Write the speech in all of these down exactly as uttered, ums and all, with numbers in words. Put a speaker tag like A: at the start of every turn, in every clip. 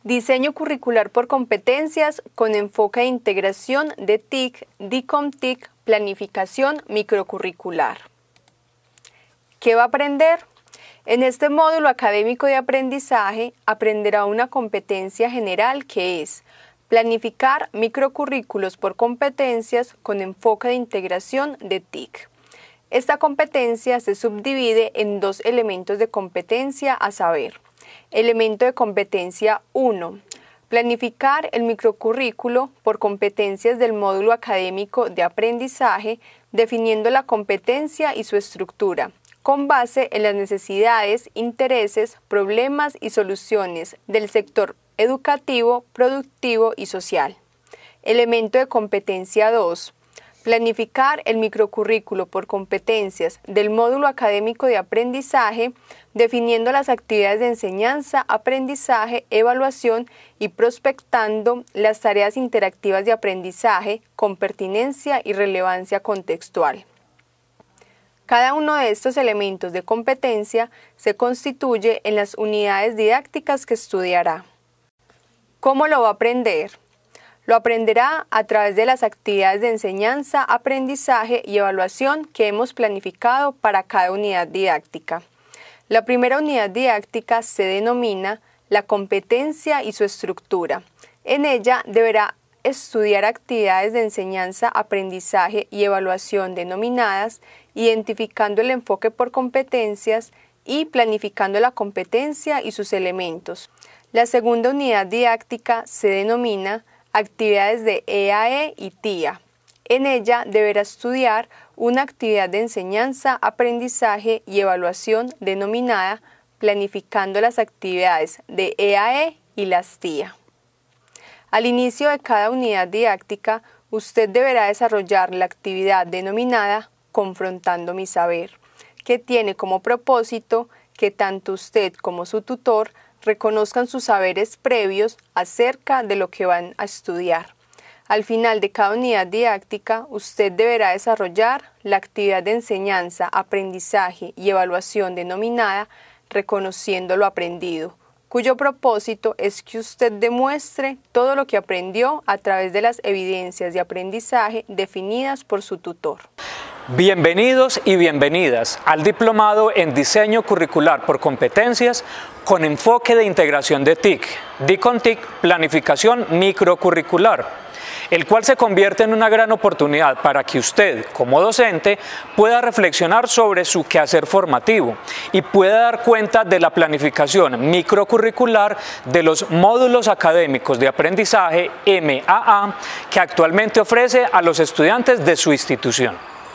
A: Diseño curricular por competencias con enfoque de integración de T I C, DICOM-T I C, planificación microcurricular. ¿Qué va a aprender? En este módulo académico de aprendizaje aprenderá una competencia general que es planificar microcurrículos por competencias con enfoque de integración de T I C. Esta competencia se subdivide en dos elementos de competencia, a saber, elemento de competencia uno, planificar el microcurrículo por competencias del módulo académico de aprendizaje, definiendo la competencia y su estructura, con base en las necesidades, intereses, problemas y soluciones del sector educativo, productivo y social. Elemento de competencia dos. Planificar el microcurrículo por competencias del módulo académico de aprendizaje, definiendo las actividades de enseñanza, aprendizaje, evaluación y prospectando las tareas interactivas de aprendizaje con pertinencia y relevancia contextual. Cada uno de estos elementos de competencia se constituye en las unidades didácticas que estudiará. ¿Cómo lo va a aprender? Lo aprenderá a través de las actividades de enseñanza, aprendizaje y evaluación que hemos planificado para cada unidad didáctica. La primera unidad didáctica se denomina la competencia y su estructura. En ella deberá estudiar actividades de enseñanza, aprendizaje y evaluación denominadas, identificando el enfoque por competencias y planificando la competencia y sus elementos. La segunda unidad didáctica se denomina actividades de E A E y T I A. En ella deberá estudiar una actividad de enseñanza, aprendizaje y evaluación denominada planificando las actividades de E A E y las T I A. Al inicio de cada unidad didáctica, usted deberá desarrollar la actividad denominada confrontando mi saber, que tiene como propósito que tanto usted como su tutor reconozcan sus saberes previos acerca de lo que van a estudiar. Al final de cada unidad didáctica, usted deberá desarrollar la actividad de enseñanza, aprendizaje y evaluación denominada reconociendo lo aprendido, cuyo propósito es que usted demuestre todo lo que aprendió a través de las evidencias de aprendizaje definidas por su tutor.
B: Bienvenidos y bienvenidas al Diplomado en Diseño Curricular por Competencias con enfoque de integración de T I C, DICOM-T I C, planificación microcurricular, el cual se convierte en una gran oportunidad para que usted, como docente, pueda reflexionar sobre su quehacer formativo y pueda dar cuenta de la planificación microcurricular de los módulos académicos de aprendizaje M A A que actualmente ofrece a los estudiantes de su institución.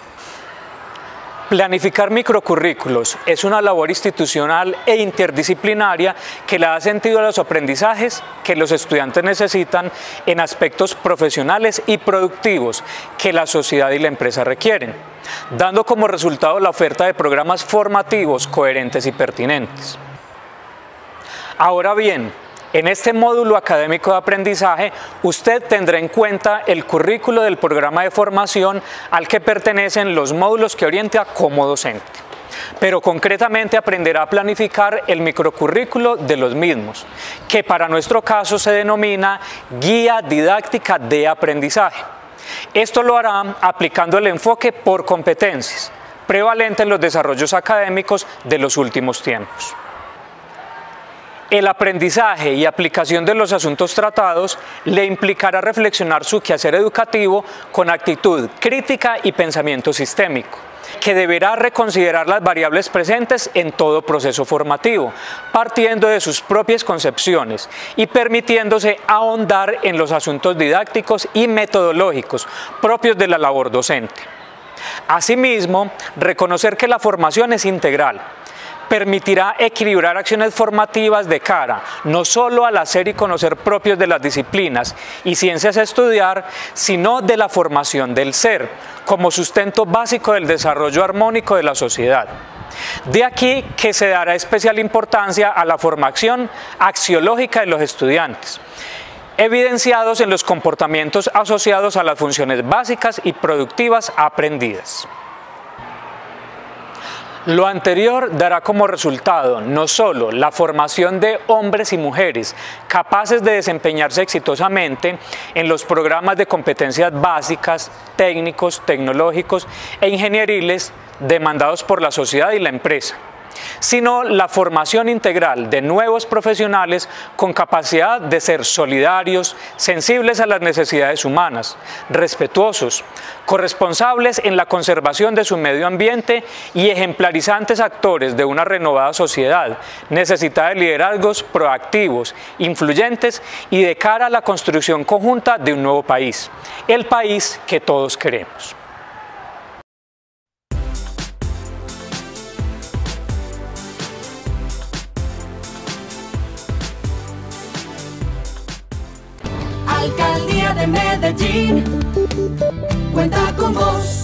B: Planificar microcurrículos es una labor institucional e interdisciplinaria que le da sentido a los aprendizajes que los estudiantes necesitan en aspectos profesionales y productivos que la sociedad y la empresa requieren, dando como resultado la oferta de programas formativos coherentes y pertinentes. Ahora bien, en este módulo académico de aprendizaje, usted tendrá en cuenta el currículo del programa de formación al que pertenecen los módulos que orienta como docente, pero concretamente aprenderá a planificar el microcurrículo de los mismos, que para nuestro caso se denomina Guía Didáctica de Aprendizaje. Esto lo hará aplicando el enfoque por competencias, prevalente en los desarrollos académicos de los últimos tiempos. El aprendizaje y aplicación de los asuntos tratados le implicará reflexionar su quehacer educativo con actitud crítica y pensamiento sistémico, que deberá reconsiderar las variables presentes en todo proceso formativo, partiendo de sus propias concepciones y permitiéndose ahondar en los asuntos didácticos y metodológicos propios de la labor docente. Asimismo, reconocer que la formación es integral, permitirá equilibrar acciones formativas de cara no solo al hacer y conocer propios de las disciplinas y ciencias a estudiar, sino de la formación del ser, como sustento básico del desarrollo armónico de la sociedad. De aquí que se dará especial importancia a la formación axiológica de los estudiantes, evidenciados en los comportamientos asociados a las funciones básicas y productivas aprendidas. Lo anterior dará como resultado no solo la formación de hombres y mujeres capaces de desempeñarse exitosamente en los programas de competencias básicas, técnicos, tecnológicos e ingenieriles demandados por la sociedad y la empresa, sino la formación integral de nuevos profesionales con capacidad de ser solidarios, sensibles a las necesidades humanas, respetuosos, corresponsables en la conservación de su medio ambiente y ejemplarizantes actores de una renovada sociedad, necesitada de liderazgos proactivos, influyentes y de cara a la construcción conjunta de un nuevo país, el país que todos queremos.
C: Alcaldía de Medellín, cuenta con vos.